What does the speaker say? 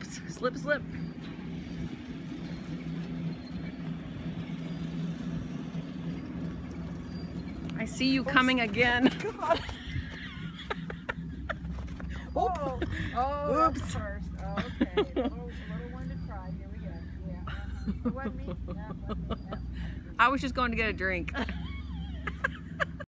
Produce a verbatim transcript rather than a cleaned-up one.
Oops, slip, slip. I see you Oops. coming again. God. Oh, oh, Oops. that's first. Oh, okay. Little, little one to try. Here we go. Yeah. It wasn't me. No, it wasn't me. No. I was just going to get a drink.